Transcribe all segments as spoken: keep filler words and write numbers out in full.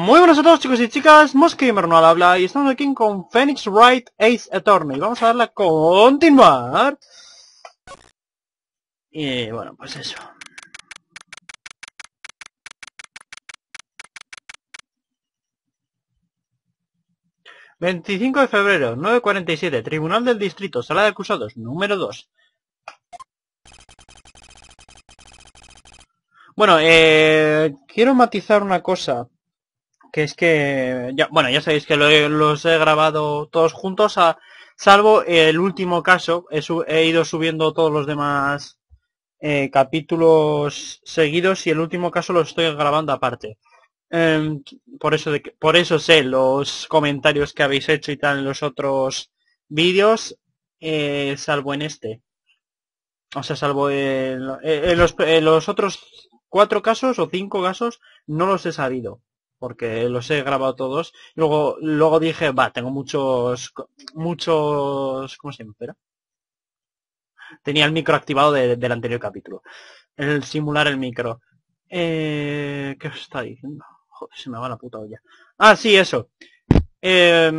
Muy buenas a todos, chicos y chicas, Mosgamer no al habla y estamos aquí con Phoenix Wright Ace Attorney. Vamos a darle a continuar. Y bueno, pues eso. veinticinco de febrero, nueve cuarenta y siete, Tribunal del Distrito, Sala de Acusados, número dos. Bueno, eh, quiero matizar una cosa. Que es que, ya, bueno, ya sabéis que lo he, los he grabado todos juntos, a, salvo el último caso. He, sub, he ido subiendo todos los demás eh, capítulos seguidos y el último caso lo estoy grabando aparte. Eh, por eso de que, por eso sé los comentarios que habéis hecho y tal en los otros vídeos, eh, salvo en este. O sea, salvo en, en, los, en los otros cuatro casos o cinco casos no los he sabido. Porque los he grabado todos. Luego, luego dije, va, tengo muchos, muchos, ¿cómo se llama? Espera. Tenía el micro activado de, del anterior capítulo. El simular el micro. Eh, ¿Qué os está diciendo? Joder, se me va la puta olla. Ah, sí, eso. Eh,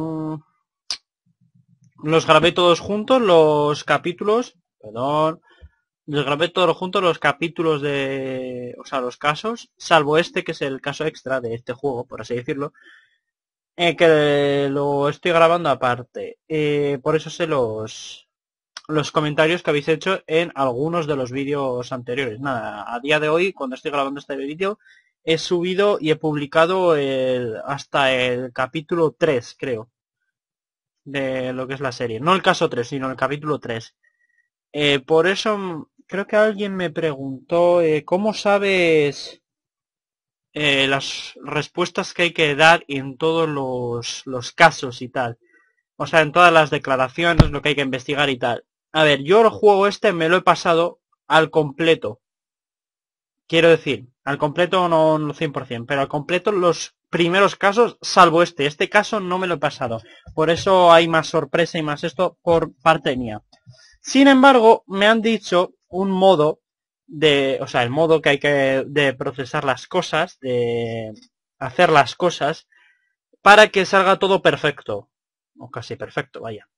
los grabé todos juntos, los capítulos. Perdón. Los grabé todos juntos los capítulos de... O sea, los casos. Salvo este, que es el caso extra de este juego, por así decirlo. Eh, que lo estoy grabando aparte. Eh, por eso sé los, los comentarios que habéis hecho en algunos de los vídeos anteriores. Nada, a día de hoy, cuando estoy grabando este vídeo, he subido y he publicado el, hasta el capítulo tres, creo. De lo que es la serie. No el caso tres, sino el capítulo tres. Eh, por eso, creo que alguien me preguntó, eh, ¿cómo sabes... Eh, las respuestas que hay que dar en todos los, los casos y tal? O sea, en todas las declaraciones, lo que hay que investigar y tal. A ver, yo el juego este me lo he pasado al completo. Quiero decir, al completo no, no cien por ciento, pero al completo los primeros casos, salvo este. Este caso no me lo he pasado. Por eso hay más sorpresa y más esto por parte mía. Sin embargo, me han dicho un modo de, o sea, el modo que hay que de procesar las cosas, de hacer las cosas, para que salga todo perfecto. O casi perfecto, vaya.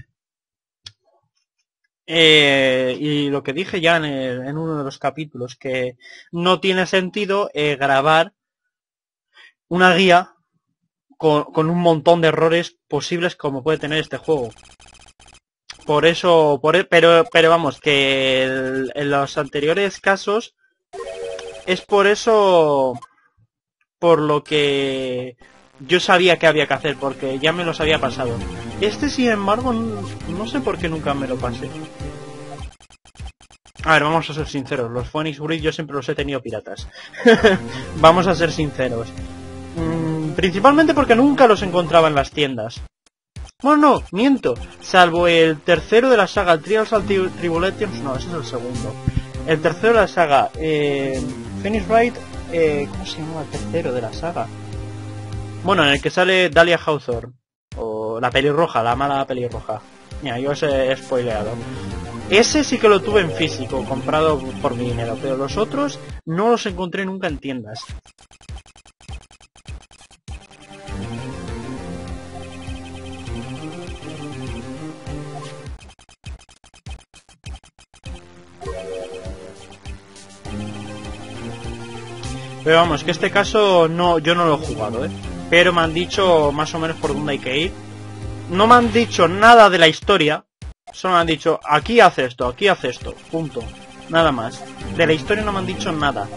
Eh, y lo que dije ya en, el, en uno de los capítulos, que no tiene sentido eh, grabar una guía con, con un montón de errores posibles como puede tener este juego. Por eso, por, pero, pero vamos, que el, en los anteriores casos es por eso por lo que yo sabía que había que hacer, porque ya me los había pasado. Este, sin embargo, no, no sé por qué nunca me lo pasé. A ver, vamos a ser sinceros, los Phoenix Wright yo siempre los he tenido piratas. Vamos a ser sinceros. Mm, principalmente porque nunca los encontraba en las tiendas. Bueno, no, miento. Salvo el tercero de la saga, el Trials and Tribulations, no, ese es el segundo. El tercero de la saga, eh, Phoenix Wright, eh, ¿cómo se llama el tercero de la saga? Bueno, en el que sale Dahlia Hawthorne, o la pelirroja, la mala pelirroja. Mira, yo os he spoileado. Ese sí que lo tuve en físico, comprado por mi dinero, pero los otros no los encontré nunca en tiendas. Pero vamos, que este caso no, yo no lo he jugado, ¿eh? Pero me han dicho más o menos por dónde hay que ir. No me han dicho nada de la historia. Solo me han dicho, aquí hace esto, aquí hace esto, punto. Nada más. De la historia no me han dicho nada.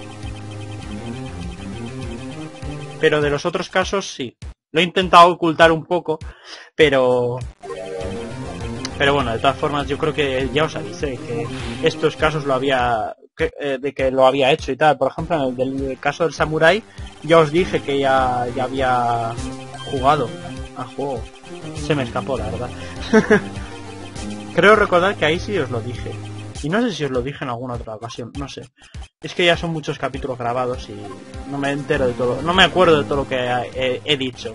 Pero de los otros casos sí. Lo he intentado ocultar un poco, pero... Pero bueno, de todas formas yo creo que ya os avisé que estos casos lo había... Que, eh, de que lo había hecho y tal. Por ejemplo, en el del caso del Samurai, ya os dije que ya, ya había jugado al juego. Se me escapó, la verdad. Creo recordar que ahí sí os lo dije. Y no sé si os lo dije en alguna otra ocasión, no sé. Es que ya son muchos capítulos grabados y no me entero de todo. No me acuerdo de todo lo que he, he dicho.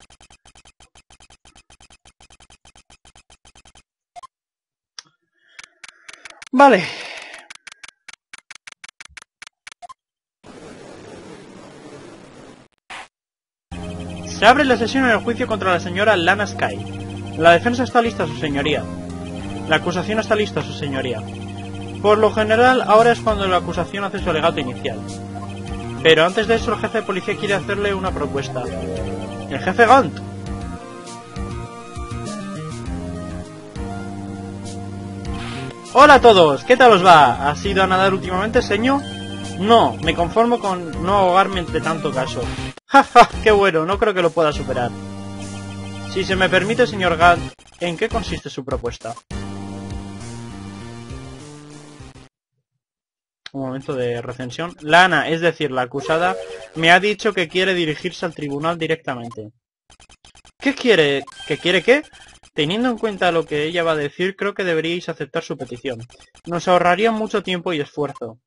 Vale. Se abre la sesión en el juicio contra la señora Lana Skye. La defensa está lista, su señoría. La acusación está lista, su señoría. Por lo general, ahora es cuando la acusación hace su alegato inicial. Pero antes de eso, el jefe de policía quiere hacerle una propuesta. ¡El jefe Gant! ¡Hola a todos! ¿Qué tal os va? ¿Has ido a nadar últimamente, señor? No, me conformo con no ahogarme entre tanto caso. ¡Jaja! ¡Qué bueno! No creo que lo pueda superar. Si se me permite, señor Gant, ¿en qué consiste su propuesta? Un momento de recensión. Lana, es decir, la acusada, me ha dicho que quiere dirigirse al tribunal directamente. ¿Qué quiere? ¿Qué quiere qué? Teniendo en cuenta lo que ella va a decir, creo que deberíais aceptar su petición. Nos ahorraría mucho tiempo y esfuerzo.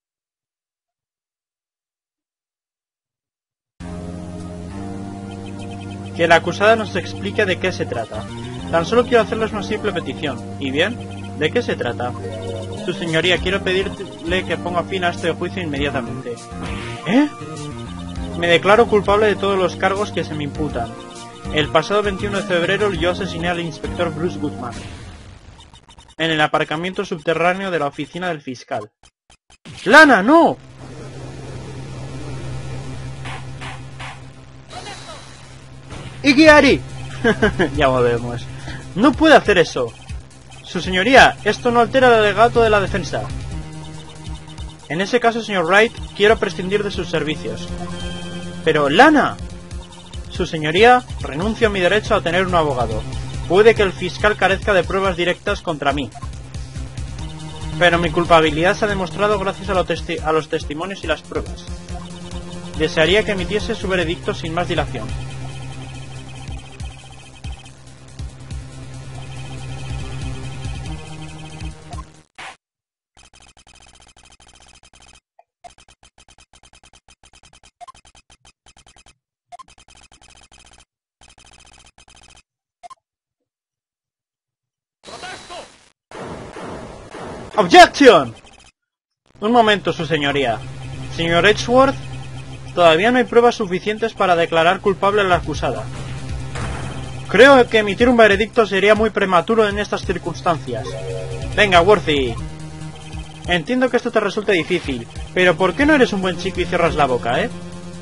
Que la acusada nos explique de qué se trata. Tan solo quiero hacerles una simple petición. ¿Y bien? ¿De qué se trata? Su señoría, quiero pedirle que ponga fin a este juicio inmediatamente. ¿Eh? Me declaro culpable de todos los cargos que se me imputan. El pasado veintiuno de febrero yo asesiné al inspector Bruce Goodman en el aparcamiento subterráneo de la oficina del fiscal. ¡Lana, no! ¡Ikiari! Ya volvemos. No puede hacer eso. Su señoría, esto no altera el alegato de la defensa. En ese caso, señor Wright, quiero prescindir de sus servicios. Pero, Lana... Su señoría, renuncio a mi derecho a tener un abogado. Puede que el fiscal carezca de pruebas directas contra mí. Pero mi culpabilidad se ha demostrado gracias a, lo testi a los testimonios y las pruebas. Desearía que emitiese su veredicto sin más dilación. ¡Objection! Un momento, su señoría. Señor Edgeworth, todavía no hay pruebas suficientes para declarar culpable a la acusada. Creo que emitir un veredicto sería muy prematuro en estas circunstancias. Venga, Worthy. Entiendo que esto te resulte difícil, pero ¿por qué no eres un buen chico y cierras la boca, eh?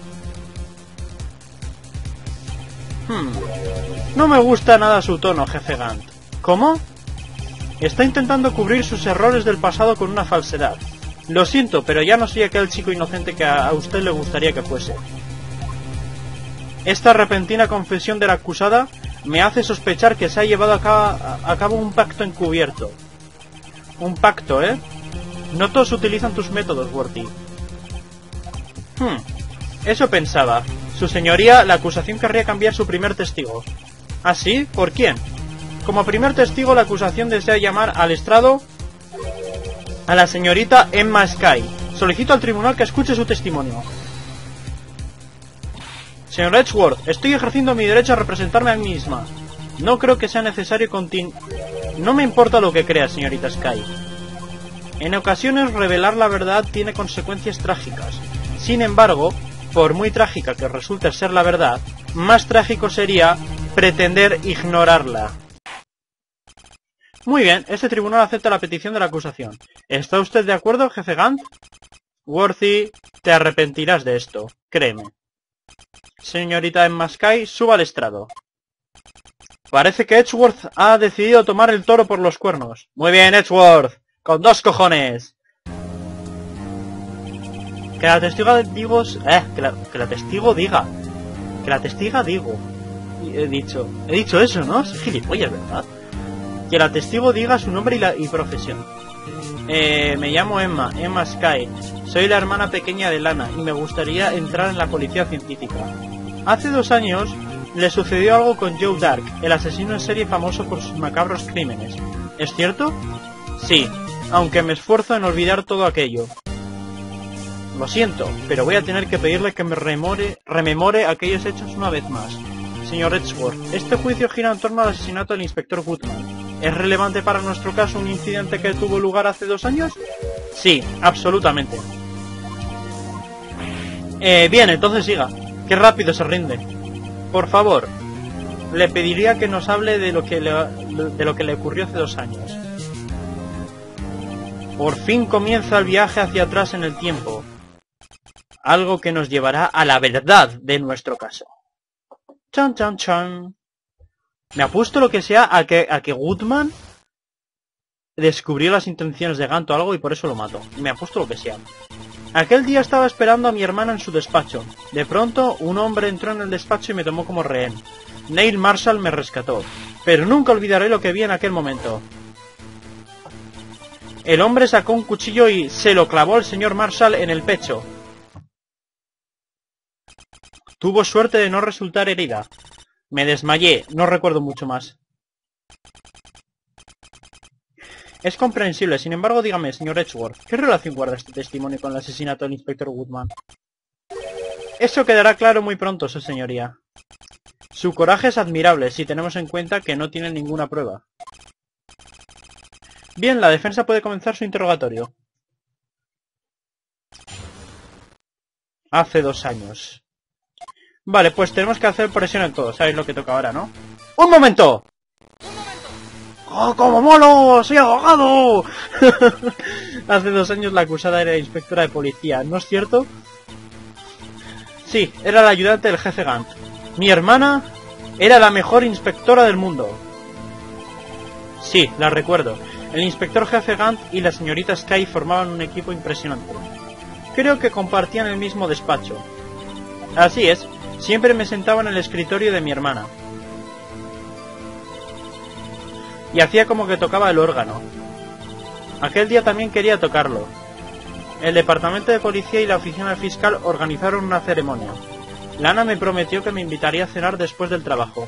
Hmm. No me gusta nada su tono, jefe Gant. ¿Cómo? Está intentando cubrir sus errores del pasado con una falsedad. Lo siento, pero ya no soy aquel chico inocente que a usted le gustaría que fuese. Esta repentina confesión de la acusada me hace sospechar que se ha llevado a cabo, a cabo un pacto encubierto. Un pacto, ¿eh? No todos utilizan tus métodos, Worthy. Hmm. Eso pensaba. Su señoría, la acusación querría cambiar su primer testigo. ¿Ah, sí? ¿Por quién? Como primer testigo, la acusación desea llamar al estrado a la señorita Emma Skye. Solicito al tribunal que escuche su testimonio. Señor Edgeworth, estoy ejerciendo mi derecho a representarme a mí misma. No creo que sea necesario continuar. No me importa lo que crea, señorita Skye. En ocasiones, revelar la verdad tiene consecuencias trágicas. Sin embargo, por muy trágica que resulte ser la verdad, más trágico sería pretender ignorarla. Muy bien, este tribunal acepta la petición de la acusación. ¿Está usted de acuerdo, jefe Gant? Worthy, te arrepentirás de esto, créeme. Señorita Emma Skye, suba al estrado. Parece que Edgeworth ha decidido tomar el toro por los cuernos. Muy bien, Edgeworth, con dos cojones. Que la testigo digo... Eh, que la, que la testigo diga. Que la testiga digo. He dicho... He dicho eso, ¿no? Soy gilipollas, ¿verdad? Que la testigo diga su nombre y, la, y profesión. Eh, me llamo Emma, Emma Skye. Soy la hermana pequeña de Lana y me gustaría entrar en la policía científica. Hace dos años le sucedió algo con Joe Dark, el asesino en serie famoso por sus macabros crímenes. ¿Es cierto? Sí, aunque me esfuerzo en olvidar todo aquello. Lo siento, pero voy a tener que pedirle que me remore, rememore aquellos hechos una vez más. Señor Edgeworth, este juicio gira en torno al asesinato del inspector Goodman. ¿Es relevante para nuestro caso un incidente que tuvo lugar hace dos años? Sí, absolutamente. Eh, bien, entonces siga. Qué rápido se rinde. por favor, le pediría que nos hable de lo que le, de lo que le ocurrió hace dos años. Por fin comienza el viaje hacia atrás en el tiempo. Algo que nos llevará a la verdad de nuestro caso. Chan, chan, chan. Me apuesto lo que sea a que, a que Goodman descubrió las intenciones de Gant o algo y por eso lo mató. Me apuesto lo que sea. Aquel día estaba esperando a mi hermana en su despacho. De pronto, un hombre entró en el despacho y me tomó como rehén. Neil Marshall me rescató. Pero nunca olvidaré lo que vi en aquel momento. El hombre sacó un cuchillo y se lo clavó al señor Marshall en el pecho. Tuvo suerte de no resultar herida. Me desmayé, no recuerdo mucho más. Es comprensible, sin embargo, dígame, señor Edgeworth, ¿qué relación guarda este testimonio con el asesinato del inspector Goodman? Eso quedará claro muy pronto, su señoría. Su coraje es admirable, si tenemos en cuenta que no tiene ninguna prueba. Bien, la defensa puede comenzar su interrogatorio. Hace dos años. Vale, pues tenemos que hacer presión en todo. ¿Sabéis lo que toca ahora, no? ¡Un momento! ¡Oh, como molo! ¡Soy abogado! Hace dos años la acusada era inspectora de policía, ¿no es cierto? Sí, era la ayudante del jefe Gant. Mi hermana era la mejor inspectora del mundo. Sí, la recuerdo. El inspector jefe Gant y la señorita Sky formaban un equipo impresionante. Creo que compartían el mismo despacho. Así es, siempre me sentaba en el escritorio de mi hermana. Y hacía como que tocaba el órgano. Aquel día también quería tocarlo. El departamento de policía y la oficina fiscal organizaron una ceremonia. Lana me prometió que me invitaría a cenar después del trabajo.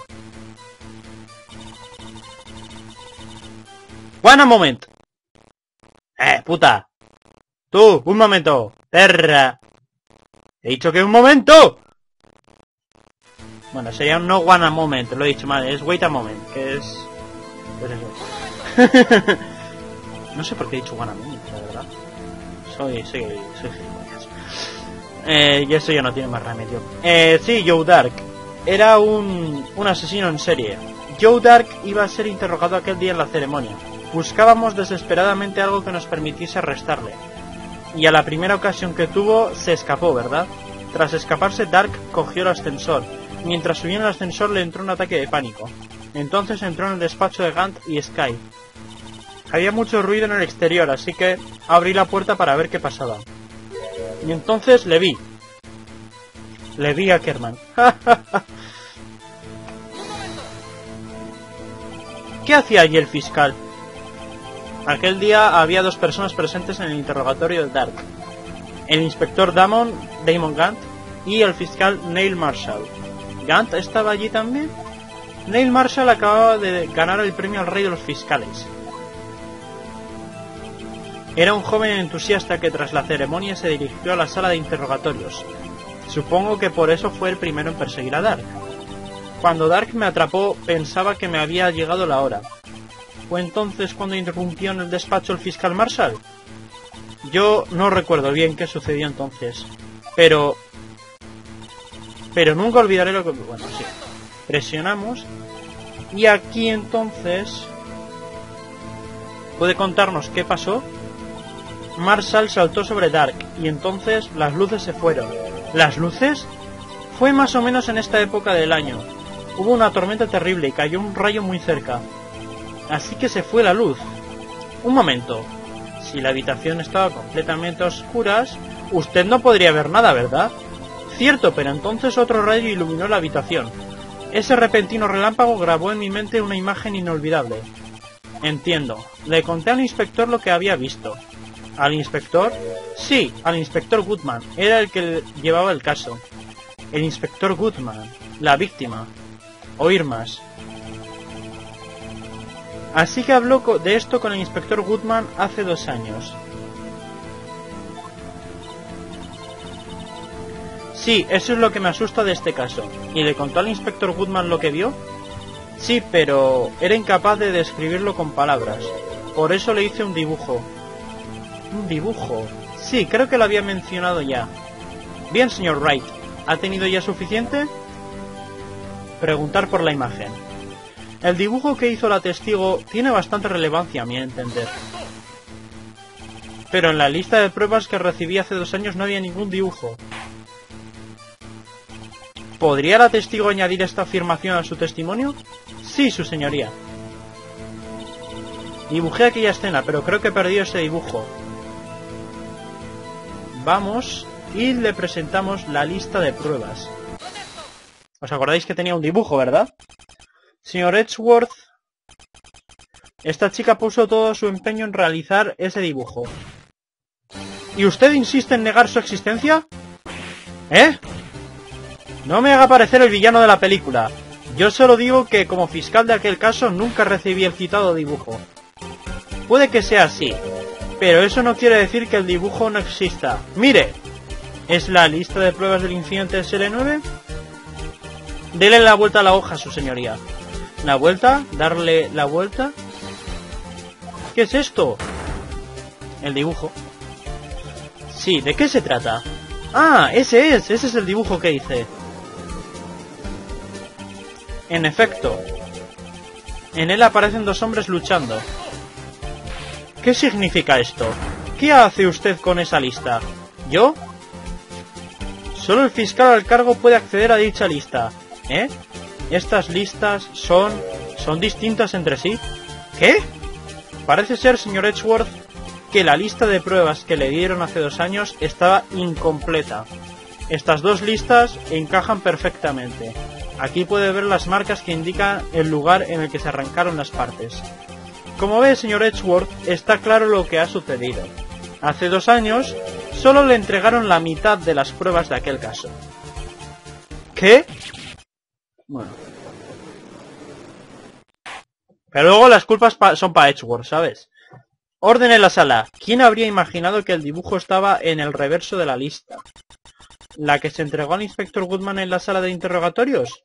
One moment. Eh, puta. Tú, un momento. Perra. He dicho que un momento. Bueno, sería un no one a moment, lo he dicho mal. Es wait a moment, que es... Pues eso. No sé por qué he dicho one a moment, la verdad. Soy, soy, soy gilipollas. Eh, y eso ya no tiene más remedio. Eh, sí, Joe Dark. Era un, un asesino en serie. Joe Dark iba a ser interrogado aquel día en la ceremonia. Buscábamos desesperadamente algo que nos permitiese arrestarle. Y a la primera ocasión que tuvo, se escapó, ¿verdad? Tras escaparse, Dark cogió el ascensor. Mientras subía en el ascensor le entró un ataque de pánico. Entonces entró en el despacho de Gant y Sky. Había mucho ruido en el exterior, así que abrí la puerta para ver qué pasaba. Y entonces le vi. Le vi a Ackerman. ¿Qué hacía allí el fiscal? Aquel día había dos personas presentes en el interrogatorio de Dark. El inspector Damon, Damon Gant, y el fiscal Neil Marshall. ¿Gant estaba allí también? Neil Marshall acababa de ganar el premio al rey de los fiscales. Era un joven entusiasta que tras la ceremonia se dirigió a la sala de interrogatorios. Supongo que por eso fue el primero en perseguir a Dark. Cuando Dark me atrapó, pensaba que me había llegado la hora. ¿Fue entonces cuando interrumpió en el despacho el fiscal Marshall? Yo no recuerdo bien qué sucedió entonces, pero... Pero nunca olvidaré lo que... Bueno, sí. Presionamos. Y aquí entonces... ¿Puede contarnos qué pasó? Marshall saltó sobre Dark, y entonces las luces se fueron. ¿Las luces? Fue más o menos en esta época del año. Hubo una tormenta terrible y cayó un rayo muy cerca. Así que se fue la luz. Un momento. Si la habitación estaba completamente a oscuras, usted no podría ver nada, ¿verdad? Cierto, pero entonces otro rayo iluminó la habitación. Ese repentino relámpago grabó en mi mente una imagen inolvidable. Entiendo. Le conté al inspector lo que había visto. ¿Al inspector? Sí, al inspector Goodman. Era el que llevaba el caso. El inspector Goodman. La víctima. Oír más. Así que habló de esto con el inspector Goodman hace dos años. Sí, eso es lo que me asusta de este caso. ¿Y le contó al inspector Goodman lo que vio? Sí, pero era incapaz de describirlo con palabras. Por eso le hice un dibujo. ¿Un dibujo? Sí, creo que lo había mencionado ya. Bien, señor Wright. ¿Ha tenido ya suficiente? preguntar por la imagen. El dibujo que hizo la testigo tiene bastante relevancia a mi entender. Pero en la lista de pruebas que recibí hace dos años no había ningún dibujo. ¿Podría la testigo añadir esta afirmación a su testimonio? Sí, su señoría. Dibujé aquella escena, pero creo que perdí ese dibujo. Vamos y le presentamos la lista de pruebas. ¿Os acordáis que tenía un dibujo, verdad? Señor Edgeworth, esta chica puso todo su empeño en realizar ese dibujo. ¿Y usted insiste en negar su existencia? ¿Eh? No me haga parecer el villano de la película. Yo solo digo que como fiscal de aquel caso nunca recibí el citado dibujo. Puede que sea así, pero eso no quiere decir que el dibujo no exista. ¡Mire! ¿Es la lista de pruebas del incidente S L nueve? Dele la vuelta a la hoja, su señoría. ¿La vuelta? ¿Darle la vuelta? ¿Qué es esto? El dibujo. Sí, ¿de qué se trata? ¡Ah! Ese es, ese es el dibujo que hice. En efecto. En él aparecen dos hombres luchando. ¿Qué significa esto? ¿Qué hace usted con esa lista? ¿Yo? Solo el fiscal al cargo puede acceder a dicha lista. ¿Eh? Estas listas son... son distintas entre sí. ¿Qué? Parece ser, señor Edgeworth, que la lista de pruebas que le dieron hace dos años estaba incompleta. Estas dos listas encajan perfectamente. Aquí puede ver las marcas que indican el lugar en el que se arrancaron las partes. Como ve, señor Edgeworth, está claro lo que ha sucedido. Hace dos años, solo le entregaron la mitad de las pruebas de aquel caso. ¿Qué? Bueno. Pero luego las culpas pa son para Edgeworth, ¿sabes? Orden en la sala. ¿Quién habría imaginado que el dibujo estaba en el reverso de la lista? ¿La que se entregó al inspector Goodman en la sala de interrogatorios?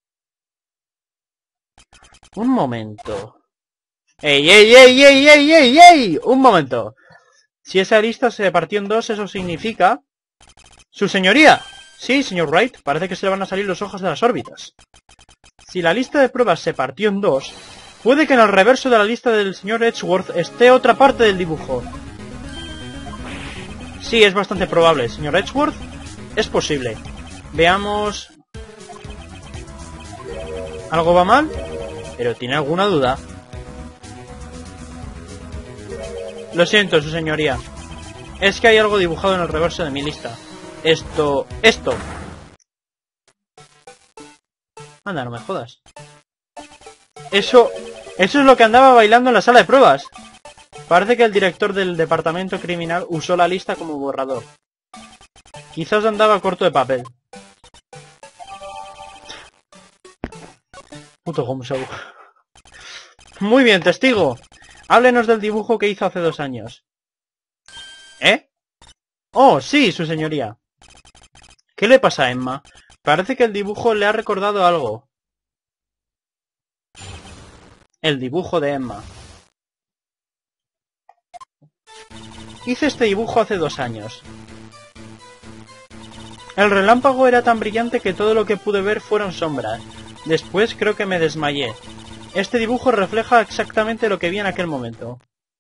Un momento. ¡Ey, ey, ey, ey, ey, ey, ey! Un momento. Si esa lista se partió en dos, eso significa... ¡Su señoría! Sí, señor Wright, parece que se le van a salir los ojos de las órbitas. Si la lista de pruebas se partió en dos, puede que en el reverso de la lista del señor Edgeworth esté otra parte del dibujo. Sí, es bastante probable, señor Edgeworth. Es posible. Veamos... ¿Algo va mal? ¿Pero tiene alguna duda? Lo siento, su señoría. Es que hay algo dibujado en el reverso de mi lista. Esto... Esto. Anda, no me jodas. Eso... Eso es lo que andaba bailando en la sala de pruebas. Parece que el director del departamento criminal usó la lista como borrador. Quizás andaba corto de papel. Puto Gomshow. Muy bien, testigo. Háblenos del dibujo que hizo hace dos años. ¿Eh? Oh, sí, su señoría. ¿Qué le pasa a Emma? Parece que el dibujo le ha recordado algo. El dibujo de Emma. Hice este dibujo hace dos años. El relámpago era tan brillante que todo lo que pude ver fueron sombras. Después creo que me desmayé. Este dibujo refleja exactamente lo que vi en aquel momento.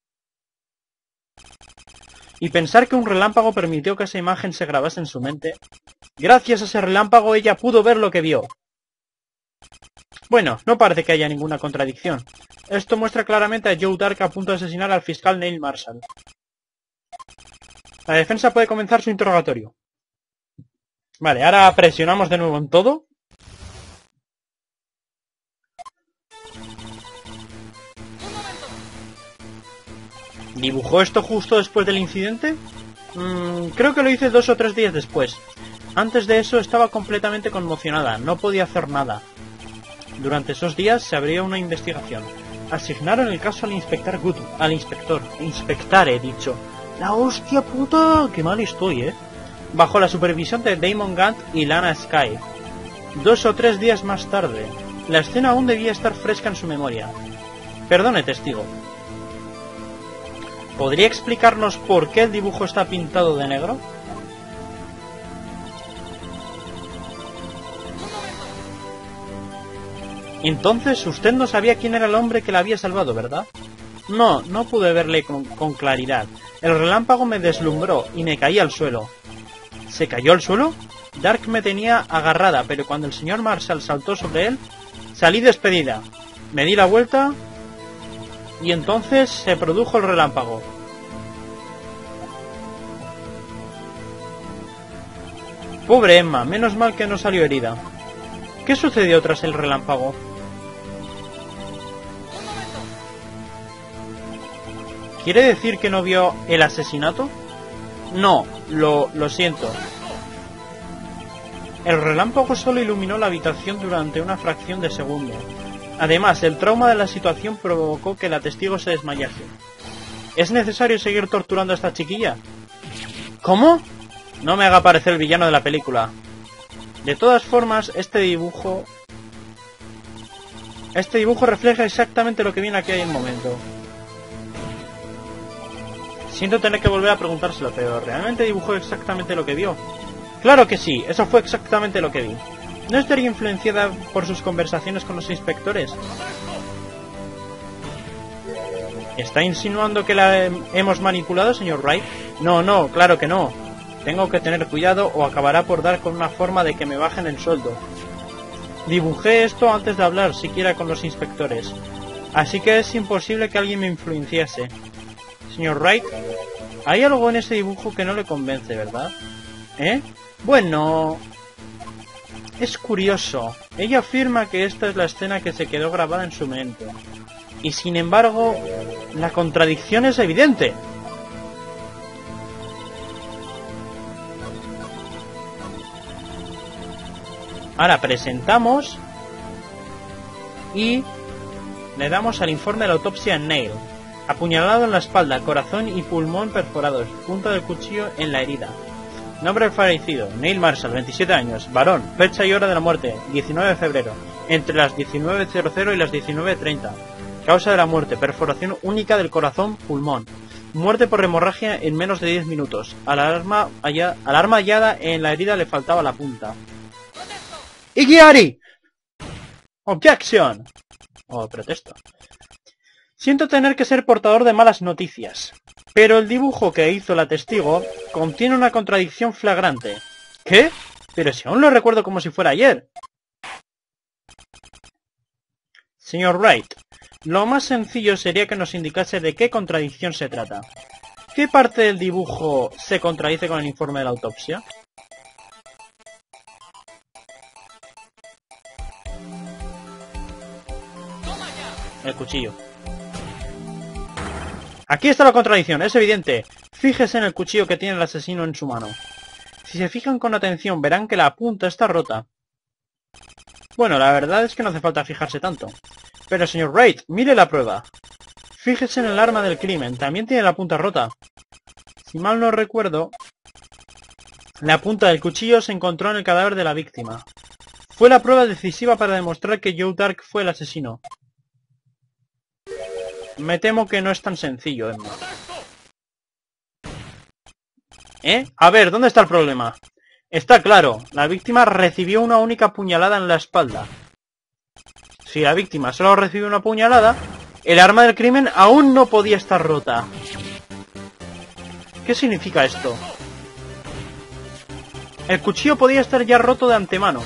Y pensar que un relámpago permitió que esa imagen se grabase en su mente. Gracias a ese relámpago ella pudo ver lo que vio. Bueno, no parece que haya ninguna contradicción. Esto muestra claramente a Joe Dark a punto de asesinar al fiscal Neil Marshall. La defensa puede comenzar su interrogatorio. Vale, ahora presionamos de nuevo en todo. ¿Dibujó esto justo después del incidente? Mm, creo que lo hice dos o tres días después. Antes de eso estaba completamente conmocionada, no podía hacer nada. Durante esos días se abrió una investigación. Asignaron el caso al inspector Good, al inspector. Inspectar, he dicho. La hostia puta, qué mal estoy, eh. Bajo la supervisión de Damon Gant y Lana Skye. Dos o tres días más tarde, la escena aún debía estar fresca en su memoria. Perdone, testigo. ¿Podría explicarnos por qué el dibujo está pintado de negro? Entonces usted no sabía quién era el hombre que la había salvado, ¿verdad? No, no pude verle con, con claridad. El relámpago me deslumbró y me caí al suelo. ¿Se cayó al suelo? Dark me tenía agarrada, pero cuando el señor Marshall saltó sobre él, salí despedida. Me di la vuelta y entonces se produjo el relámpago. Pobre Emma, menos mal que no salió herida. ¿Qué sucedió tras el relámpago? ¿Quiere decir que no vio el asesinato? No, lo, lo siento. El relámpago solo iluminó la habitación durante una fracción de segundo. Además, el trauma de la situación provocó que la testigo se desmayase. ¿Es necesario seguir torturando a esta chiquilla? ¿Cómo? No me haga parecer el villano de la película. De todas formas, este dibujo... Este dibujo refleja exactamente lo que vi en aquel momento. Siento tener que volver a preguntárselo, pero ¿realmente dibujó exactamente lo que vio? Claro que sí, eso fue exactamente lo que vi. ¿No estaría influenciada por sus conversaciones con los inspectores? ¿Está insinuando que la hemos manipulado, señor Wright? No, no, claro que no. Tengo que tener cuidado o acabará por dar con una forma de que me bajen el sueldo. Dibujé esto antes de hablar siquiera con los inspectores, así que es imposible que alguien me influenciase. Señor Wright, hay algo en ese dibujo que no le convence, ¿verdad? ¿Eh? Bueno... Es curioso. Ella afirma que esta es la escena que se quedó grabada en su mente. Y sin embargo, la contradicción es evidente. Ahora presentamos y le damos al informe de la autopsia en Neil. Apuñalado en la espalda, corazón y pulmón perforados, punta del cuchillo en la herida. Nombre del fallecido, Neil Marshall, veintisiete años, varón, fecha y hora de la muerte, diecinueve de febrero, entre las diecinueve cero cero y las diecinueve treinta. Causa de la muerte, perforación única del corazón, pulmón. Muerte por hemorragia en menos de diez minutos. Al arma, halla, al arma hallada en la herida le faltaba la punta. ¡Igiari! Objection. Oh, protesto. Siento tener que ser portador de malas noticias, pero el dibujo que hizo la testigo contiene una contradicción flagrante. ¿Qué? Pero si aún lo recuerdo como si fuera ayer. Señor Wright, lo más sencillo sería que nos indicase de qué contradicción se trata. ¿Qué parte del dibujo se contradice con el informe de la autopsia? El cuchillo. Aquí está la contradicción, es evidente. Fíjese en el cuchillo que tiene el asesino en su mano. Si se fijan con atención verán que la punta está rota. Bueno, la verdad es que no hace falta fijarse tanto. Pero señor Wright, mire la prueba. Fíjese en el arma del crimen, también tiene la punta rota. Si mal no recuerdo, la punta del cuchillo se encontró en el cadáver de la víctima. Fue la prueba decisiva para demostrar que Joe Dark fue el asesino. Me temo que no es tan sencillo, Emma. ¿Eh? A ver, ¿dónde está el problema? Está claro, la víctima recibió una única puñalada en la espalda. Si la víctima solo recibió una puñalada, el arma del crimen aún no podía estar rota. ¿Qué significa esto? El cuchillo podía estar ya roto de antemano.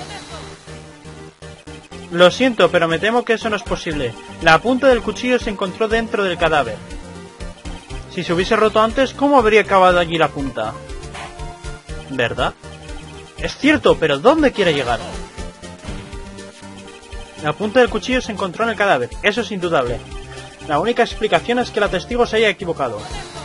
Lo siento, pero me temo que eso no es posible. La punta del cuchillo se encontró dentro del cadáver. Si se hubiese roto antes, ¿cómo habría acabado allí la punta? ¿Verdad? Es cierto, pero ¿dónde quiere llegar? La punta del cuchillo se encontró en el cadáver, eso es indudable. La única explicación es que la testigo se haya equivocado.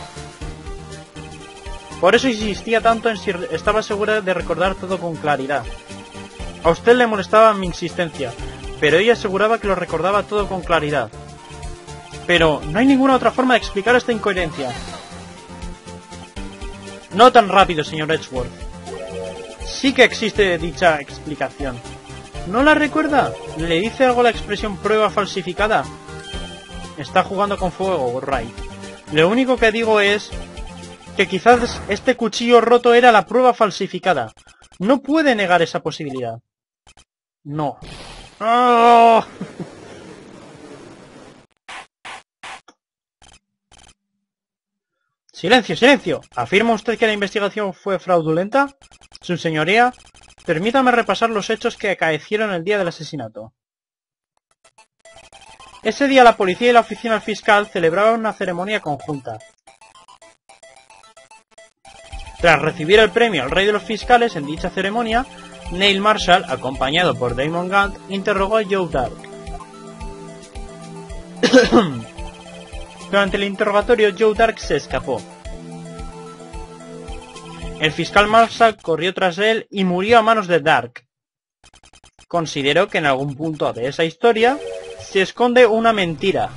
Por eso insistía tanto en si estaba segura de recordar todo con claridad. A usted le molestaba mi insistencia, pero ella aseguraba que lo recordaba todo con claridad. Pero no hay ninguna otra forma de explicar esta incoherencia. No tan rápido, señor Edgeworth. Sí que existe dicha explicación. ¿No la recuerda? ¿Le dice algo la expresión prueba falsificada? Está jugando con fuego, Wright. Lo único que digo es que quizás este cuchillo roto era la prueba falsificada. No puede negar esa posibilidad. No. ¡Oh! Silencio, silencio. ¿Afirma usted que la investigación fue fraudulenta? Su señoría, permítame repasar los hechos que acaecieron el día del asesinato. Ese día la policía y la oficina fiscal celebraban una ceremonia conjunta. Tras recibir el premio al rey de los fiscales en dicha ceremonia, Neil Marshall, acompañado por Damon Gant, interrogó a Joe Dark. Durante el interrogatorio, Joe Dark se escapó. El fiscal Marshall corrió tras él y murió a manos de Dark. Considero que en algún punto de esa historia se esconde una mentira.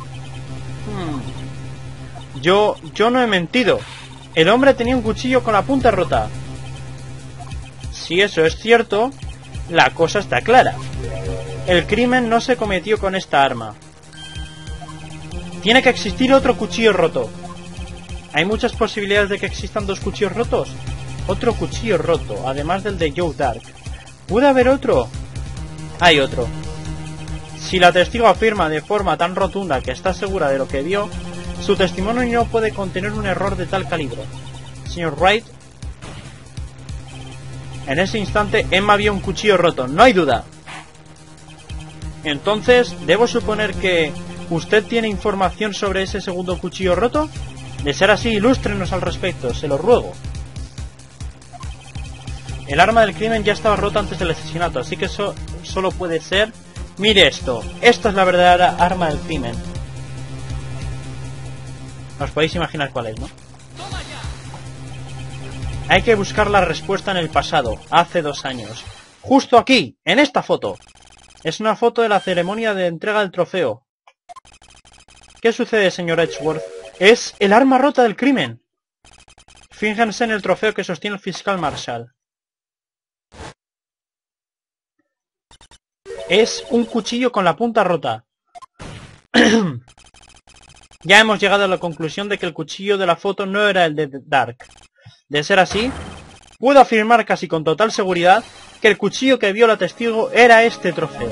Hmm. Yo, yo no he mentido. El hombre tenía un cuchillo con la punta rota. Si eso es cierto, la cosa está clara. El crimen no se cometió con esta arma. Tiene que existir otro cuchillo roto. ¿Hay muchas posibilidades de que existan dos cuchillos rotos? Otro cuchillo roto, además del de Joe Dark. ¿Puede haber otro? Hay otro. Si la testigo afirma de forma tan rotunda que está segura de lo que vio, su testimonio no puede contener un error de tal calibre. Señor Wright, en ese instante Emma vio un cuchillo roto, no hay duda. Entonces, ¿debo suponer que usted tiene información sobre ese segundo cuchillo roto? De ser así, ilústrenos al respecto, se lo ruego. El arma del crimen ya estaba rota antes del asesinato, así que eso solo puede ser... Mire esto, esta es la verdadera arma del crimen. Os podéis imaginar cuál es, ¿no? Hay que buscar la respuesta en el pasado, hace dos años. Justo aquí, en esta foto. Es una foto de la ceremonia de entrega del trofeo. ¿Qué sucede, señor Edgeworth? Es el arma rota del crimen. Fíjense en el trofeo que sostiene el fiscal Marshall. Es un cuchillo con la punta rota. Ya hemos llegado a la conclusión de que el cuchillo de la foto no era el de Dark. De ser así, puedo afirmar casi con total seguridad que el cuchillo que vio la testigo era este trofeo.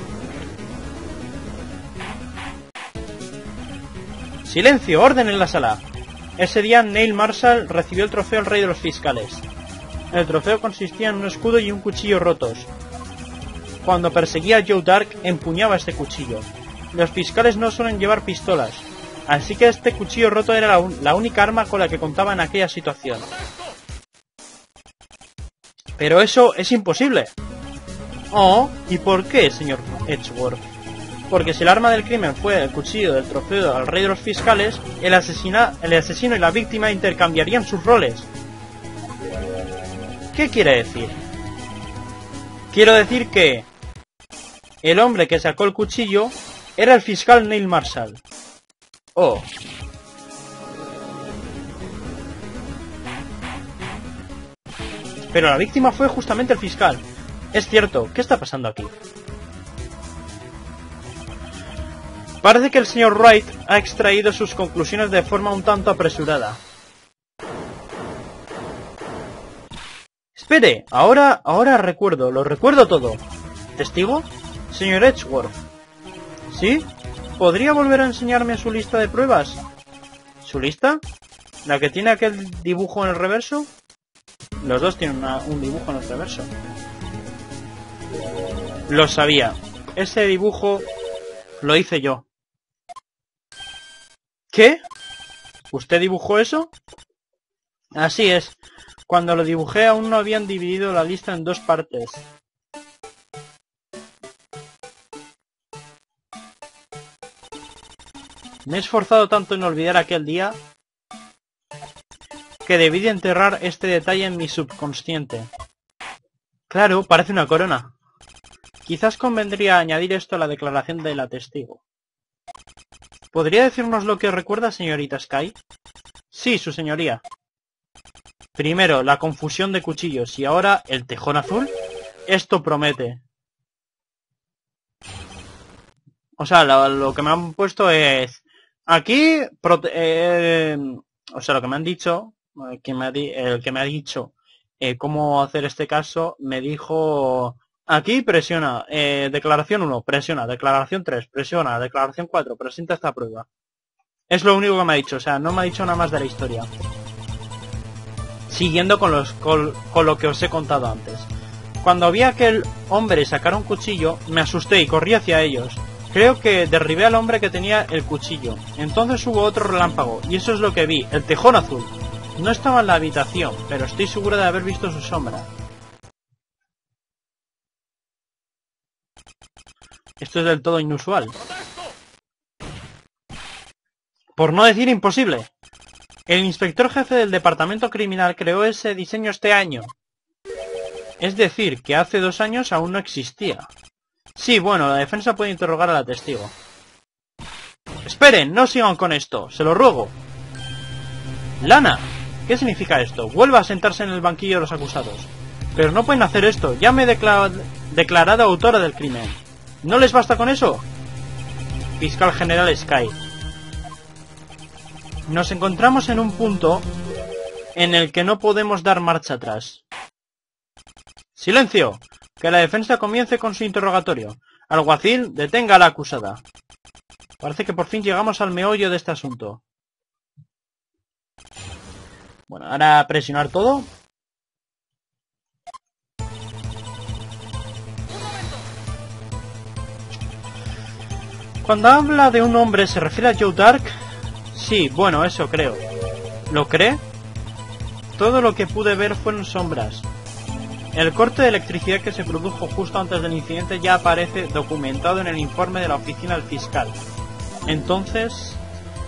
¡Silencio! ¡Orden en la sala! Ese día Neil Marshall recibió el trofeo al rey de los fiscales. El trofeo consistía en un escudo y un cuchillo rotos. Cuando perseguía a Joe Dark, empuñaba este cuchillo. Los fiscales no suelen llevar pistolas, así que este cuchillo roto era la, un la única arma con la que contaba en aquella situación. Pero eso es imposible. Oh, ¿y por qué, señor Edgeworth? Porque si el arma del crimen fue el cuchillo del trofeo al rey de los fiscales, el, asesina el asesino y la víctima intercambiarían sus roles. ¿Qué quiere decir? Quiero decir que el hombre que sacó el cuchillo era el fiscal Neil Marshall. Oh. Pero la víctima fue justamente el fiscal. Es cierto, ¿qué está pasando aquí? Parece que el señor Wright ha extraído sus conclusiones de forma un tanto apresurada. Espere, ahora, ahora recuerdo, lo recuerdo todo. ¿Testigo? Señor Edgeworth. ¿Sí? ¿Podría volver a enseñarme su lista de pruebas? ¿Su lista? ¿La que tiene aquel dibujo en el reverso? Los dos tienen una, un dibujo en el reverso. Lo sabía. Ese dibujo lo hice yo. ¿Qué? ¿Usted dibujó eso? Así es. Cuando lo dibujé aún no habían dividido la lista en dos partes. Me he esforzado tanto en olvidar aquel día que debí de enterrar este detalle en mi subconsciente. Claro, parece una corona. Quizás convendría añadir esto a la declaración de la testigo. ¿Podría decirnos lo que recuerda, señorita Sky? Sí, su señoría. Primero, la confusión de cuchillos y ahora el tejón azul. Esto promete. O sea, lo, lo que me han puesto es... Aquí... Eh, o sea, lo que me han dicho... Que me ha di, el que me ha dicho eh, cómo hacer este caso, me dijo Aquí presiona. Eh, declaración uno, presiona. Declaración tres, presiona. Declaración cuatro, presenta esta prueba. Es lo único que me ha dicho, o sea, no me ha dicho nada más de la historia. Siguiendo con, los, con, con lo que os he contado antes. Cuando vi a aquel hombre sacar un cuchillo, me asusté y corrí hacia ellos. Creo que derribé al hombre que tenía el cuchillo. Entonces hubo otro relámpago, y eso es lo que vi, el tejón azul. No estaba en la habitación, pero estoy seguro de haber visto su sombra. Esto es del todo inusual. Por no decir imposible. El inspector jefe del departamento criminal creó ese diseño este año. Es decir, que hace dos años aún no existía. Sí, bueno, la defensa puede interrogar a la testigo. Esperen, no sigan con esto, se lo ruego. Lana, ¿qué significa esto? Vuelva a sentarse en el banquillo de los acusados. Pero no pueden hacer esto, ya me he decla- declarado autora del crimen. ¿No les basta con eso? Fiscal General Sky. Nos encontramos en un punto en el que no podemos dar marcha atrás. ¡Silencio! Que la defensa comience con su interrogatorio. Alguacil, detenga a la acusada. Parece que por fin llegamos al meollo de este asunto. Bueno, ahora presionar todo. Cuando habla de un hombre, ¿se refiere a Joe Dark? Sí, bueno, eso creo. ¿Lo cree? Todo lo que pude ver fueron sombras. El corte de electricidad que se produjo justo antes del incidente ya aparece documentado en el informe de la oficina del fiscal. Entonces...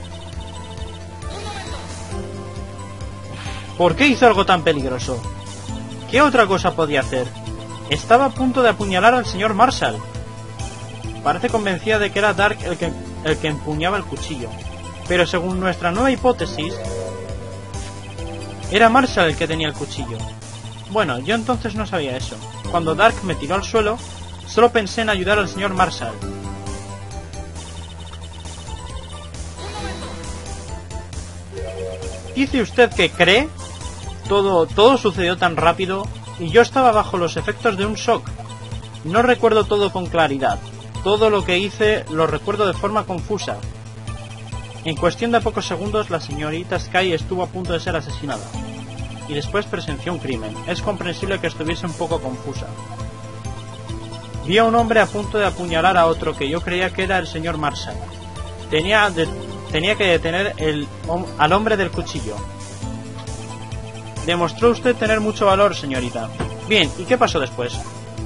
¿por qué hizo algo tan peligroso? ¿Qué otra cosa podía hacer? Estaba a punto de apuñalar al señor Marshall. Parece convencida de que era Dark el que, el que empuñaba el cuchillo. Pero según nuestra nueva hipótesis, era Marshall el que tenía el cuchillo. Bueno, yo entonces no sabía eso. Cuando Dark me tiró al suelo, solo pensé en ayudar al señor Marshall. ¿Dice usted que cree? Todo, todo sucedió tan rápido y yo estaba bajo los efectos de un shock. No recuerdo todo con claridad. Todo lo que hice lo recuerdo de forma confusa. En cuestión de pocos segundos, la señorita Sky estuvo a punto de ser asesinada. Y después presenció un crimen. Es comprensible que estuviese un poco confusa. Vi a un hombre a punto de apuñalar a otro que yo creía que era el señor Marshall. Tenía, de, tenía que detener el, al hombre del cuchillo. Demostró usted tener mucho valor, señorita. Bien, ¿y qué pasó después?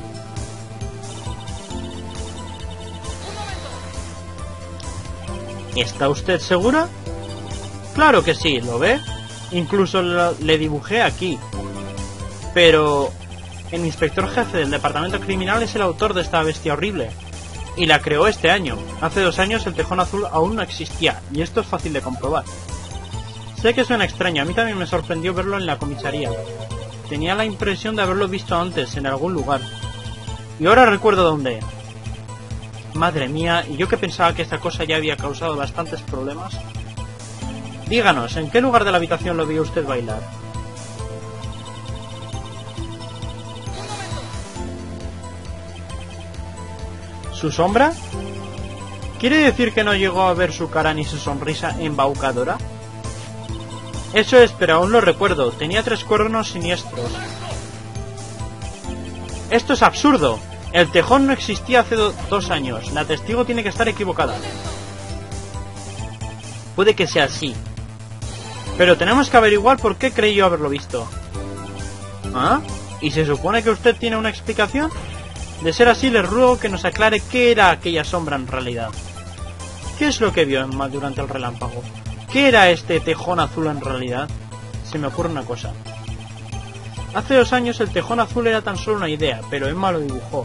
¿Está usted segura? Claro que sí, ¿lo ve? Incluso lo, le dibujé aquí. Pero el inspector jefe del departamento criminal es el autor de esta bestia horrible. Y la creó este año. Hace dos años el tejón azul aún no existía, y esto es fácil de comprobar. Sé que suena extraño, a mí también me sorprendió verlo en la comisaría. Tenía la impresión de haberlo visto antes, en algún lugar. Y ahora recuerdo dónde. Madre mía, y yo que pensaba que esta cosa ya había causado bastantes problemas. Díganos, ¿en qué lugar de la habitación lo vio usted bailar? ¿Su sombra? ¿Quiere decir que no llegó a ver su cara ni su sonrisa embaucadora? Eso es, pero aún lo recuerdo. Tenía tres cuernos siniestros. ¡Esto es absurdo! El tejón no existía hace do dos años. La testigo tiene que estar equivocada. Puede que sea así. Pero tenemos que averiguar por qué creyó haberlo visto. ¿Ah? ¿Y se supone que usted tiene una explicación? De ser así, le ruego que nos aclare qué era aquella sombra en realidad. ¿Qué es lo que vio Emma durante el relámpago? ¿Qué era este tejón azul en realidad? Se me ocurre una cosa. Hace dos años el tejón azul era tan solo una idea, pero Emma lo dibujó.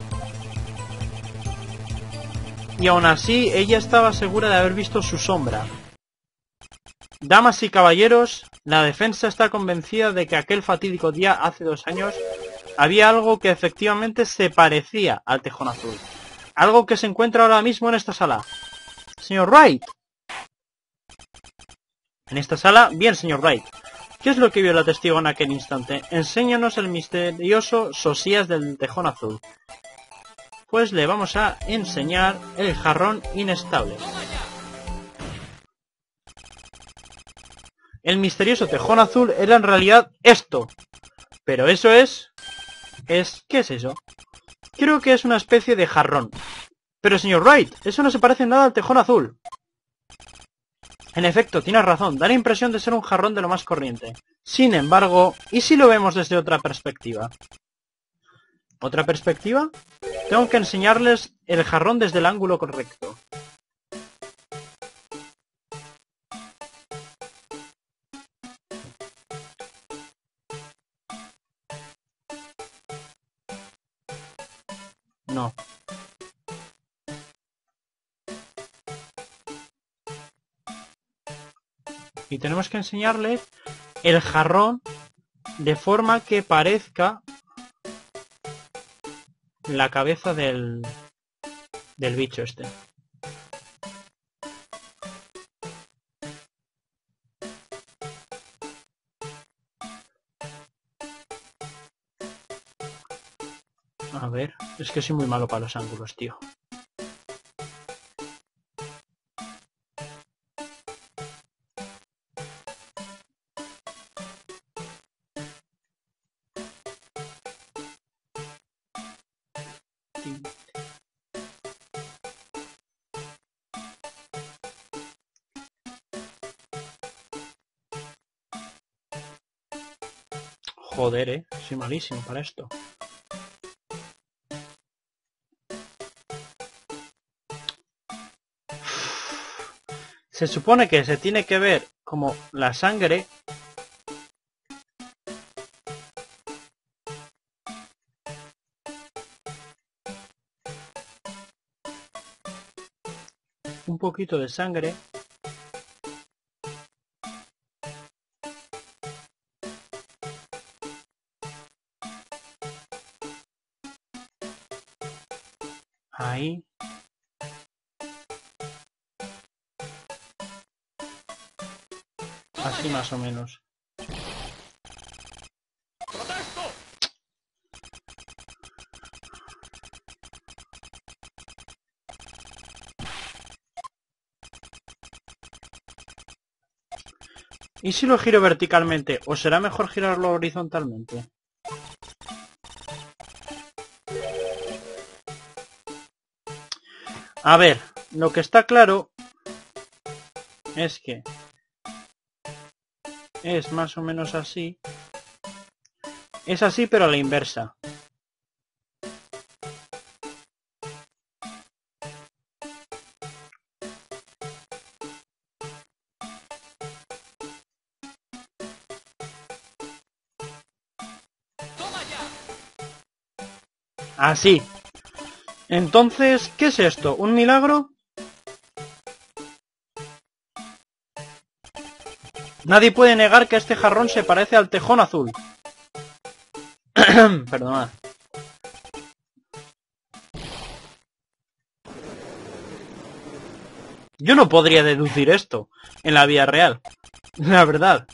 Y aún así, ella estaba segura de haber visto su sombra. Damas y caballeros, la defensa está convencida de que aquel fatídico día hace dos años había algo que efectivamente se parecía al tejón azul. Algo que se encuentra ahora mismo en esta sala. Señor Wright. En esta sala, bien, señor Wright. ¿Qué es lo que vio la testigo en aquel instante? Enséñanos el misterioso Sosías del tejón azul. Pues le vamos a enseñar el jarrón inestable. El misterioso tejón azul era en realidad esto. Pero eso es... es... ¿qué es eso? Creo que es una especie de jarrón. Pero señor Wright, eso no se parece en nada al tejón azul. En efecto, tienes razón, da la impresión de ser un jarrón de lo más corriente. Sin embargo, ¿y si lo vemos desde otra perspectiva? ¿Otra perspectiva? Tengo que enseñarles el jarrón desde el ángulo correcto. No. Y tenemos que enseñarles el jarrón de forma que parezca la cabeza del, del bicho este. A ver, es que soy muy malo para los ángulos, tío. Joder, eh. Soy malísimo para esto. Se supone que se tiene que ver como la sangre. Un poquito de sangre. Ahí. Así más o menos. ¿Y si lo giro verticalmente? ¿O será mejor girarlo horizontalmente? A ver, lo que está claro es que es más o menos así. Es así, pero a la inversa. Así. Entonces, ¿qué es esto? ¿Un milagro? Nadie puede negar que este jarrón se parece al tejón azul. Perdonad. Yo no podría deducir esto en la vida real. La verdad.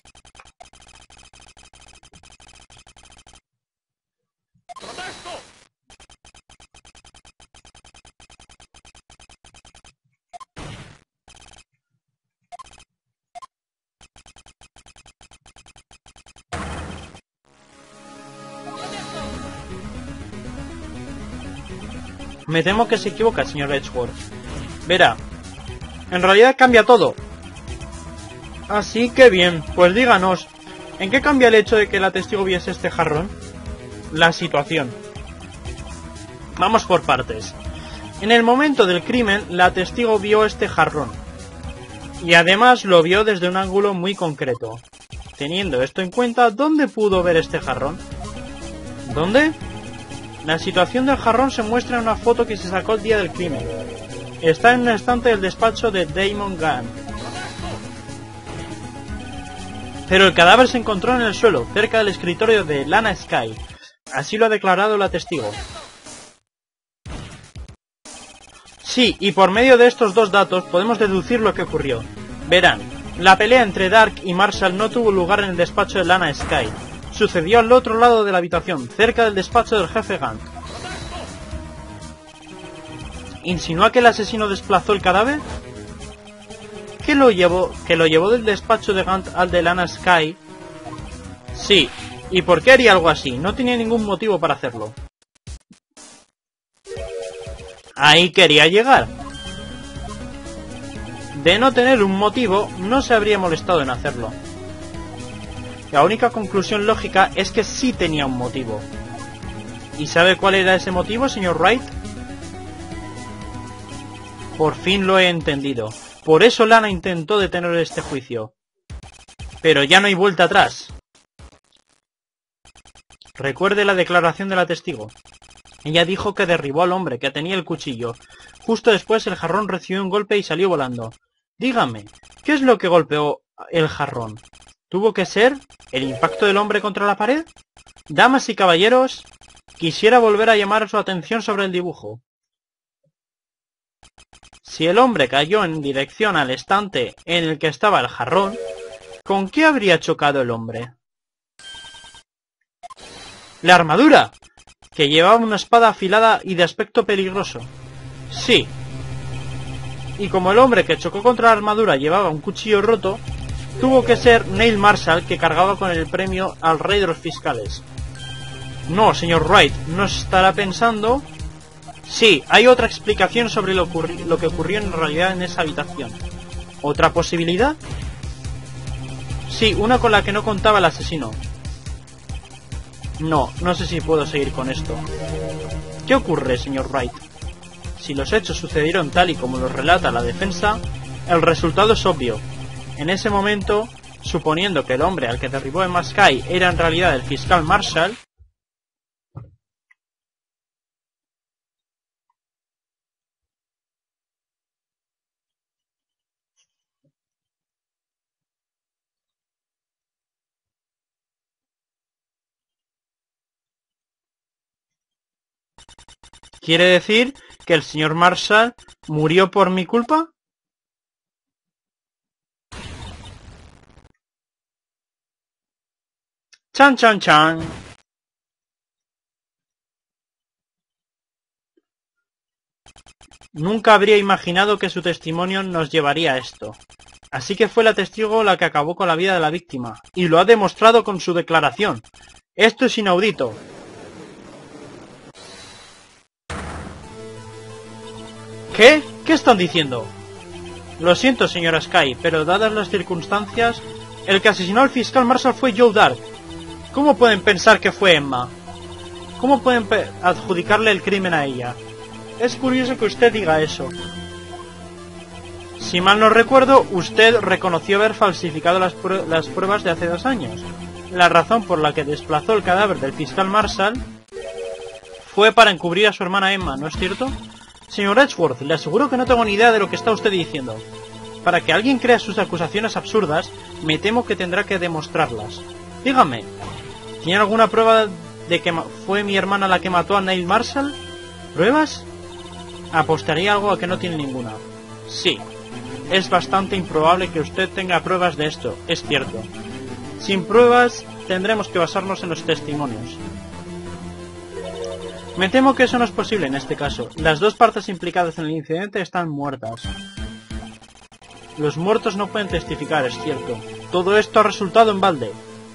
Me temo que se equivoca, señor Edgeworth. Verá, en realidad cambia todo. Así que bien, pues díganos, ¿en qué cambia el hecho de que la testigo viese este jarrón? La situación. Vamos por partes. En el momento del crimen, la testigo vio este jarrón. Y además lo vio desde un ángulo muy concreto. Teniendo esto en cuenta, ¿dónde pudo ver este jarrón? ¿Dónde? La situación del jarrón se muestra en una foto que se sacó el día del crimen. Está en un estante del despacho de Damon Gunn. Pero el cadáver se encontró en el suelo, cerca del escritorio de Lana Skye. Así lo ha declarado la testigo. Sí, y por medio de estos dos datos podemos deducir lo que ocurrió. Verán, La pelea entre Dark y Marshall no tuvo lugar en el despacho de Lana Skye. Sucedió al otro lado de la habitación, cerca del despacho del jefe Gant. ¿Insinúa que el asesino desplazó el cadáver? ¿Que lo llevó, que lo llevó del despacho de Gant al de Lana Skye? Sí. ¿Y por qué haría algo así? No tenía ningún motivo para hacerlo. Ahí quería llegar. De no tener un motivo, no se habría molestado en hacerlo. La única conclusión lógica es que sí tenía un motivo. ¿Y sabe cuál era ese motivo, señor Wright? Por fin lo he entendido. Por eso Lana intentó detener este juicio. Pero ya no hay vuelta atrás. Recuerde la declaración de la testigo. Ella dijo que derribó al hombre que tenía el cuchillo. Justo después el jarrón recibió un golpe y salió volando. Dígame, ¿qué es lo que golpeó el jarrón? ¿Tuvo que ser el impacto del hombre contra la pared? Damas y caballeros, quisiera volver a llamar su atención sobre el dibujo. Si el hombre cayó en dirección al estante en el que estaba el jarrón, ¿con qué habría chocado el hombre? ¡La armadura! Que llevaba una espada afilada y de aspecto peligroso. Sí. Y como el hombre que chocó contra la armadura llevaba un cuchillo roto, tuvo que ser Neil Marshall, que cargaba con el premio al rey de los fiscales. No, señor Wright, ¿no estará pensando? Sí, hay otra explicación sobre lo, lo que ocurrió en realidad en esa habitación. ¿Otra posibilidad? Sí, una con la que no contaba el asesino. No, no sé si puedo seguir con esto. ¿Qué ocurre, señor Wright? Si los hechos sucedieron tal y como los relata la defensa, el resultado es obvio. En ese momento, suponiendo que el hombre al que derribó Emma Skye era en realidad el fiscal Marshall, ¿quiere decir que el señor Marshall murió por mi culpa? Chan chan chan. Nunca habría imaginado que su testimonio nos llevaría a esto. Así que fue la testigo la que acabó con la vida de la víctima, y lo ha demostrado con su declaración. Esto es inaudito. ¿Qué? ¿Qué están diciendo? Lo siento, señora Skye, pero dadas las circunstancias, el que asesinó al fiscal Marshall fue Joe Dark. ¿Cómo pueden pensar que fue Emma? ¿Cómo pueden adjudicarle el crimen a ella? Es curioso que usted diga eso. Si mal no recuerdo, usted reconoció haber falsificado las, prue las pruebas de hace dos años. La razón por la que desplazó el cadáver del fiscal Marshall fue para encubrir a su hermana Emma, ¿no es cierto? Señor Edgeworth, le aseguro que no tengo ni idea de lo que está usted diciendo. Para que alguien crea sus acusaciones absurdas, me temo que tendrá que demostrarlas. Dígame, ¿tiene alguna prueba de que fue mi hermana la que mató a Neil Marshall? ¿Pruebas? Apostaría algo a que no tiene ninguna. Sí, es bastante improbable que usted tenga pruebas de esto, es cierto. Sin pruebas, tendremos que basarnos en los testimonios. Me temo que eso no es posible en este caso. Las dos partes implicadas en el incidente están muertas. Los muertos no pueden testificar, es cierto. Todo esto ha resultado en balde.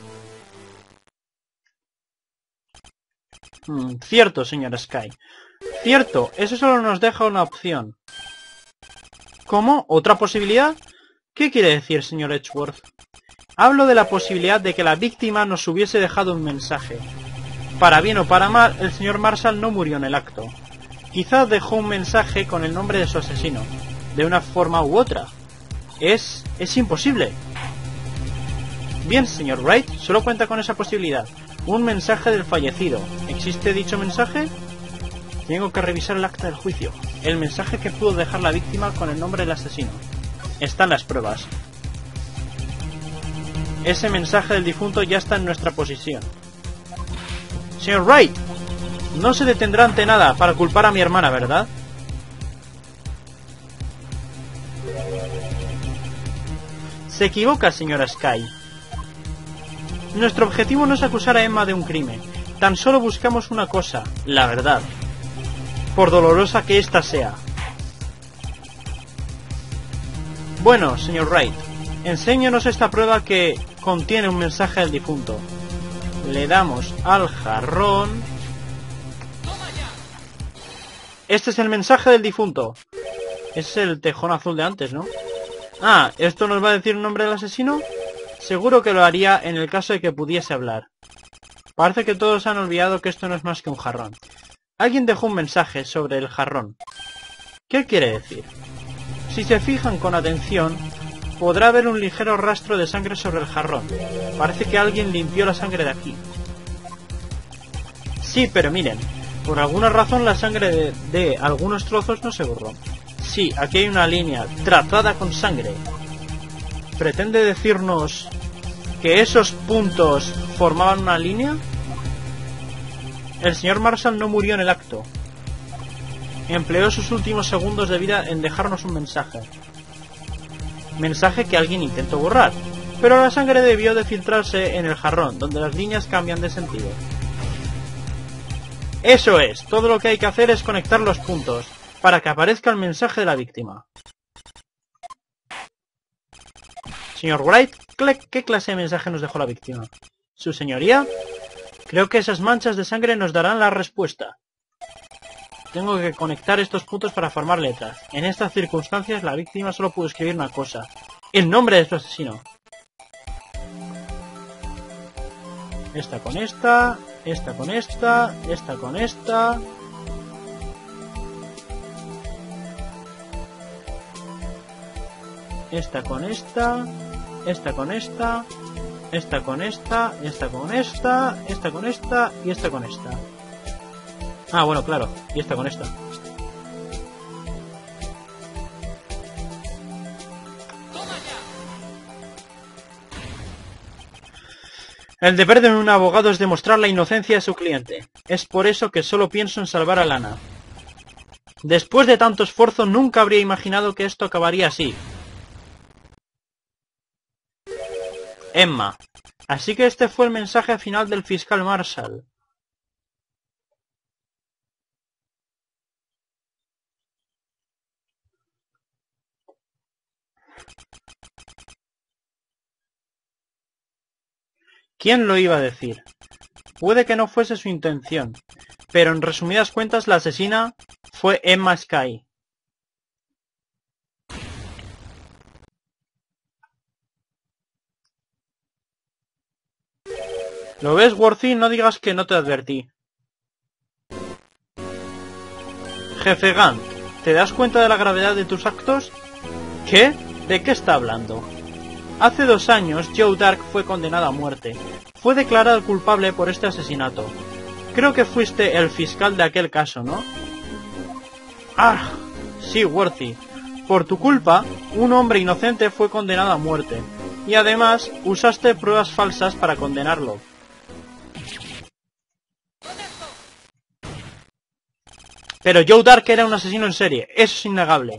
Hmm, cierto, señora Skye. Cierto, eso solo nos deja una opción. ¿Cómo? ¿Otra posibilidad? ¿Qué quiere decir, señor Edgeworth? Hablo de la posibilidad de que la víctima nos hubiese dejado un mensaje. Para bien o para mal, el señor Marshall no murió en el acto. Quizás dejó un mensaje con el nombre de su asesino, de una forma u otra. Es... es imposible. Bien, señor Wright, solo cuenta con esa posibilidad. Un mensaje del fallecido. ¿Existe dicho mensaje? Tengo que revisar el acta del juicio. El mensaje que pudo dejar la víctima con el nombre del asesino. Están las pruebas. Ese mensaje del difunto ya está en nuestra posesión. Señor Wright, no se detendrá ante nada para culpar a mi hermana, ¿verdad? Se equivoca, señora Sky. Nuestro objetivo no es acusar a Emma de un crimen. Tan solo buscamos una cosa, la verdad. Por dolorosa que ésta sea. Bueno, señor Wright, enséñanos esta prueba que contiene un mensaje del difunto. Le damos al jarrón. Este es el mensaje del difunto. Es el tejón azul de antes, ¿no? Ah, ¿esto nos va a decir el nombre del asesino? Seguro que lo haría en el caso de que pudiese hablar. Parece que todos han olvidado que esto no es más que un jarrón. Alguien dejó un mensaje sobre el jarrón. ¿Qué quiere decir? Si se fijan con atención, podrá ver un ligero rastro de sangre sobre el jarrón. Parece que alguien limpió la sangre de aquí. Sí, pero miren, por alguna razón la sangre de, de algunos trozos no se borró. Sí, aquí hay una línea trazada con sangre. ¿Pretende decirnos que esos puntos formaban una línea? El señor Marshall no murió en el acto. Empleó sus últimos segundos de vida en dejarnos un mensaje. Mensaje que alguien intentó borrar, pero la sangre debió de filtrarse en el jarrón, donde las líneas cambian de sentido. Eso es, todo lo que hay que hacer es conectar los puntos, para que aparezca el mensaje de la víctima. Señor Wright, ¿qué clase de mensaje nos dejó la víctima? ¿Su señoría? Creo que esas manchas de sangre nos darán la respuesta. Tengo que conectar estos puntos para formar letras. En estas circunstancias la víctima solo pudo escribir una cosa. El nombre de su asesino. Esta con esta, esta con esta, esta con esta. Esta con esta, esta con esta, esta con esta, esta con esta, esta con esta y esta con esta. Ah, bueno, claro, y esta con esta. El deber de un abogado es demostrar la inocencia de su cliente. Es por eso que solo pienso en salvar a Lana. Después de tanto esfuerzo, nunca habría imaginado que esto acabaría así. Emma. Así que este fue el mensaje final del fiscal Marshall. ¿Quién lo iba a decir? Puede que no fuese su intención, pero en resumidas cuentas la asesina fue Emma Sky. ¿Lo ves, Worthy? No digas que no te advertí. Jefe Gant, ¿te das cuenta de la gravedad de tus actos? ¿Qué? ¿De qué está hablando? Hace dos años, Joe Dark fue condenado a muerte. Fue declarado culpable por este asesinato. Creo que fuiste el fiscal de aquel caso, ¿no? ¡Ah! Sí, Worthy. Por tu culpa, un hombre inocente fue condenado a muerte. Y además, usaste pruebas falsas para condenarlo. Pero Joe Dark era un asesino en serie. Eso es innegable.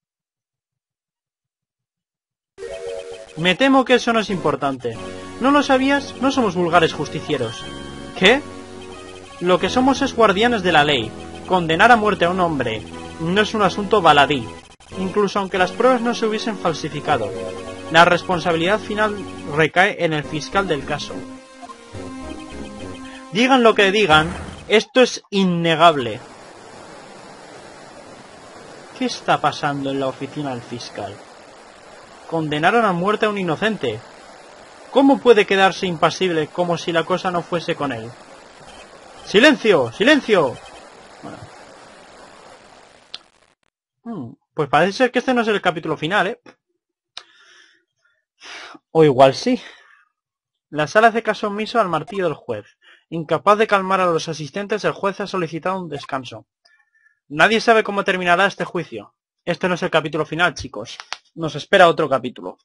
Me temo que eso no es importante. ¿No lo sabías? No somos vulgares justicieros. ¿Qué? Lo que somos es guardianes de la ley. Condenar a muerte a un hombre no es un asunto baladí. Incluso aunque las pruebas no se hubiesen falsificado. La responsabilidad final recae en el fiscal del caso. Digan lo que digan, esto es innegable. ¿Qué está pasando en la oficina del fiscal? Condenaron a muerte a un inocente. ¿Cómo puede quedarse impasible como si la cosa no fuese con él? ¡Silencio! ¡Silencio! Bueno. Hmm, pues parece ser que este no es el capítulo final, ¿eh? O igual sí. La sala hace caso omiso al martillo del juez. Incapaz de calmar a los asistentes, el juez ha solicitado un descanso. Nadie sabe cómo terminará este juicio. Este no es el capítulo final, chicos. Nos espera otro capítulo.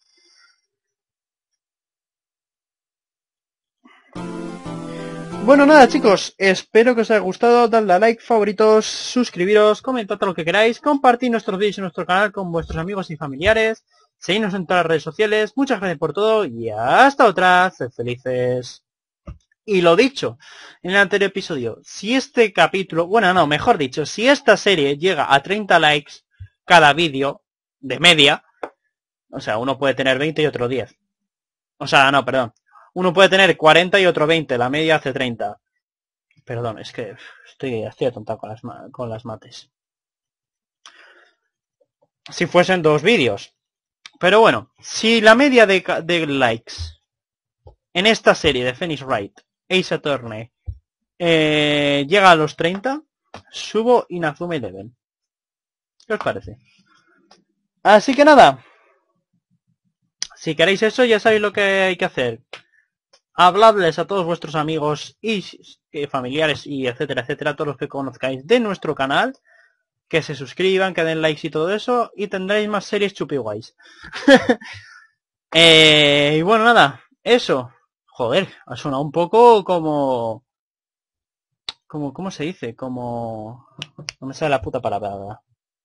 Bueno, nada, chicos. Espero que os haya gustado. Dadle a like, favoritos, suscribiros, comentad todo lo que queráis, compartid nuestros vídeos en nuestro canal con vuestros amigos y familiares. Seguidnos en todas las redes sociales. Muchas gracias por todo y hasta otra. Sed felices. Y lo dicho en el anterior episodio, si este capítulo, bueno, no, mejor dicho, si esta serie llega a treinta likes cada vídeo de media, o sea, uno puede tener veinte y otro diez. O sea, no, perdón. Uno puede tener cuarenta y otro veinte, la media hace treinta. Perdón, es que estoy, estoy atontado con las, con las mates. Si fuesen dos vídeos. Pero bueno, si la media de, de likes en esta serie de Phoenix Wright, Ace Attorney, eh, llega a los treinta, subo Inazuma Eleven. ¿Qué os parece? Así que nada. Si queréis eso, ya sabéis lo que hay que hacer. Habladles a todos vuestros amigos y familiares y etcétera, etcétera, todos los que conozcáis de nuestro canal. Que se suscriban, que den likes y todo eso. Y tendréis más series chupiguays. eh, y bueno, nada. Eso. Joder, ha sonado un poco como... como ¿cómo se dice? Como... no me sale la puta palabra.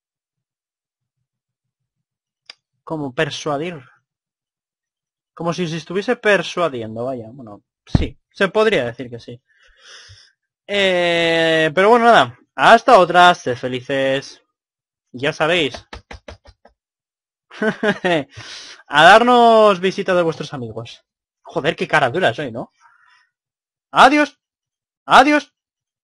Como persuadir. Como si se estuviese persuadiendo, vaya. Bueno, sí. Se podría decir que sí. Eh, pero bueno, nada. Hasta otras. Sed felices. Ya sabéis. A darnos visita de vuestros amigos. Joder, qué cara dura soy, ¿no? Adiós. Adiós.